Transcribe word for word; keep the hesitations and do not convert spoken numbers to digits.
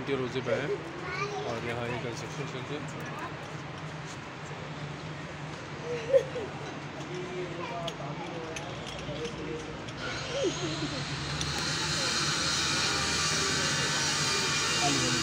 उनके रोज़े पे हैं और यहाँ ये कंस्ट्रक्शन चल रही है। Algo